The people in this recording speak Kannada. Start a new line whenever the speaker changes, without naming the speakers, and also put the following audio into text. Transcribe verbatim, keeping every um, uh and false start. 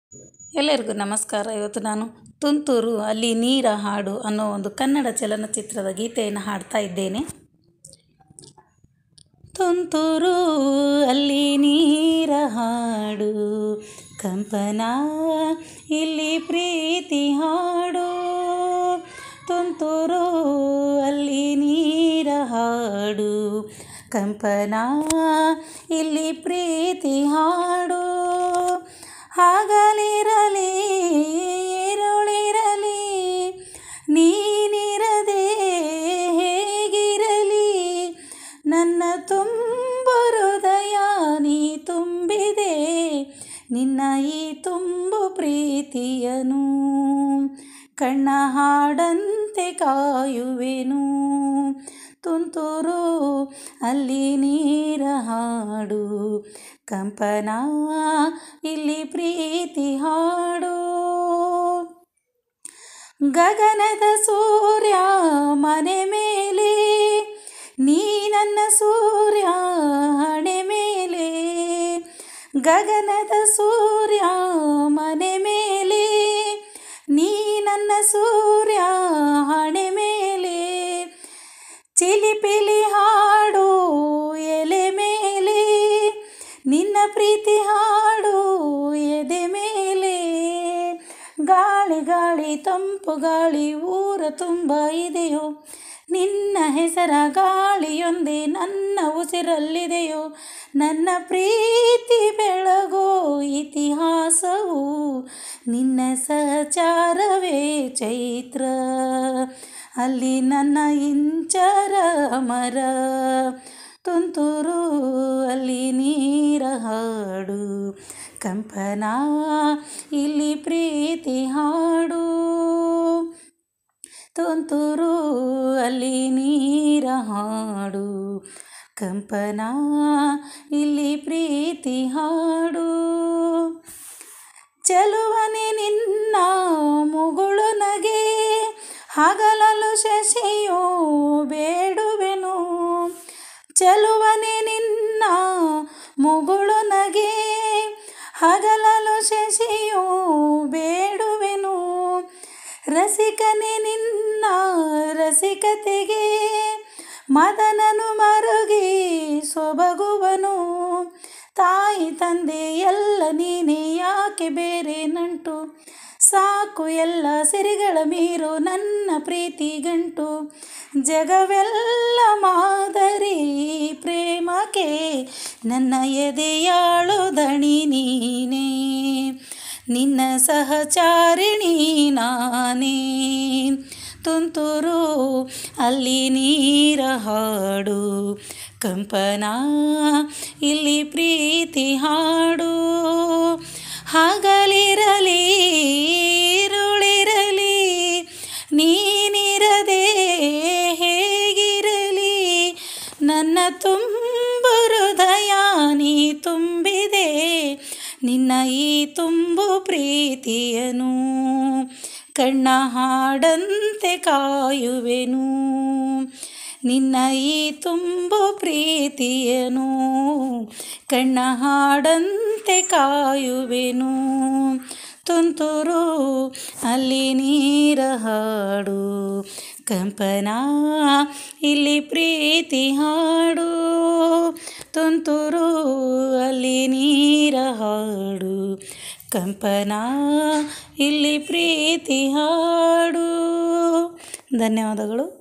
ಎಲ್ಲರಿಗೂ ನಮಸ್ಕಾರ. ಇವತ್ತು ನಾನು ತುಂತುರು ಅಲ್ಲಿ ನೀರ ಹಾಡು ಅನ್ನೋ ಒಂದು ಕನ್ನಡ ಚಲನಚಿತ್ರದ ಗೀತೆಯನ್ನು ಹಾಡ್ತಾ ಇದ್ದೇನೆ. ತುಂತುರು ಅಲ್ಲಿ ನೀರ ಹಾಡು, ಕಂಪನ ಇಲ್ಲಿ ಪ್ರೀತಿ ಹಾಡು. ತುಂತುರು ಅಲ್ಲಿ ನೀರ ಹಾಡು, ಕಂಪನ ಇಲ್ಲಿ ಪ್ರೀತಿ ಹಾಡು. ಹಗಲಿರಲಿ ഇരുಳಿರಲಿ ನೀನಿರದೆ ಹೇಗಿರಲಿ, ನನ್ನ ತುಂಬು ಹೃದಯ ನೀ ತುಂಬಿದೆ, ನಿನ್ನ ಈ ತುಂಬು ಪ್ರೀತಿಯನು ಕಣ್ಣ ಹಾಡಂತೆ ಕಾಯುವೆನು. ತುಂತುರು ಅಲ್ಲಿ ನೀರ ಹಾಡು, ಕಂಪನ ಇಲ್ಲಿ ಪ್ರೀತಿ ಹಾಡು. ಗಗನದ ಸೂರ್ಯ ಮನೆ ಮೇಲೆ, ನೀ ನನ್ನ ಸೂರ್ಯ ಹಣೆ ಮೇಲೆ. ಗಗನದ ಸೂರ್ಯ ಮನೆ ಮೇಲೆ, ನೀ ನನ್ನ ಸೂರ್ಯ ಹಣೆ ಮೇಲೆ. ಚಿಲಿಪಿಲಿ ಹಾಡು ಎಲೆ ಮೇಲೆ, ನಿನ್ನ ಪ್ರೀತಿ ಹಾಡು ಎದೆ ಮೇಲೆ. ಗಾಳಿ ಗಾಳಿ ತಂಪು ಗಾಳಿ ಊರ ತುಂಬ ಇದೆಯೋ, ನಿನ್ನ ಹೆಸರ ಗಾಳಿಯೊಂದೇ ನನ್ನ ಉಸಿರಲ್ಲಿದೆಯೋ. ನನ್ನ ಪ್ರೀತಿ ಬೆಳಗೋ ಇತಿಹಾಸವು ನಿನ್ನ ಸಹಚಾರವೇ ಚೈತ್ರ, ಅಲ್ಲಿ ನನ್ನ ಇಂಚರ ಅಮರ. ತುಂತುರು ಅಲ್ಲಿ ನೀರ ಹಾಡು, ಕಂಪನ ಇಲ್ಲಿ ಪ್ರೀತಿ ಹಾಡು. ತುಂತುರು ಅಲ್ಲಿ ನೀರ ಹಾಡು, ಕಂಪನ ಇಲ್ಲಿ ಪ್ರೀತಿ ಹಾಡು. ಚೆಲುವನೆ ನಿನ್ನ ಮುಗುಳು ನಗೆ, ಹಗಲಲು ಶಶಿಯೋ ಬೇಡುವೆನು. ಚೆಲುವನೆ ನಿನ್ನ ಮುಗುಳು ನಗೆ, ಹಗಲಲು ಶಶಿಯೋ ಬೇಡುವೆನು. ರಸಿಕನೆ ನಿನ್ನ ರಸಿಕತೆಗೆ, ಮದನನು ಮರುಗಿ ಸೊಬಗುವನು. ತಾಯಿ ತಂದೆ ಎಲ್ಲ ನೀನೇ, ಯಾಕೆ ಬೇರೆ ನಂಟು. ಸಾಕು ಎಲ್ಲ ಸಿರಿಗಳ ಮೀರು ನನ್ನ ಪ್ರೀತಿ ಗಂಟು. ಜಗವೆಲ್ಲ ಮಾದರಿ ಪ್ರೇಮಕ್ಕೆ, ನನ್ನ ಎದೆಯಾಳು ದಣಿ ನೀನೇ, ನಿನ್ನ ಸಹಚಾರಿಣಿ ನಾನೇ. ತುಂತುರು ಅಲ್ಲಿ ನೀರ ಹಾಡು, ಕಂಪನ ಇಲ್ಲಿ ಪ್ರೀತಿ ಹಾಡು. ಹಗಲಿರಲಿ ഇരുಳಿರಲಿ ನೀನಿರದೆ ಹೇಗಿರಲಿ, ನನ್ನ ತುಂಬು ಹೃದಯ ನೀ ತುಂಬಿದೆ, ನಿನ್ನ ಈ ತುಂಬು ಪ್ರೀತಿಯನು ಕಣ್ಣ ಹಾಡಂತೆ ಕಾಯುವೆನು. ನಿನ್ನ ಈ ತುಂಬು ಪ್ರೀತಿಯನು ಕಣ್ಣ ಹಾಡಂತೆ ಕಾಯುವೆನು. ತುಂತುರು ಅಲ್ಲಿ ನೀರ ಹಾಡು, ಕಂಪನ ಇಲ್ಲಿ ಪ್ರೀತಿ ಹಾಡು. ತುಂತುರು ಅಲ್ಲಿ ನೀರ ಹಾಡು, ಕಂಪನ ಇಲ್ಲಿ ಪ್ರೀತಿ ಹಾಡು. ಧನ್ಯವಾದಗಳು.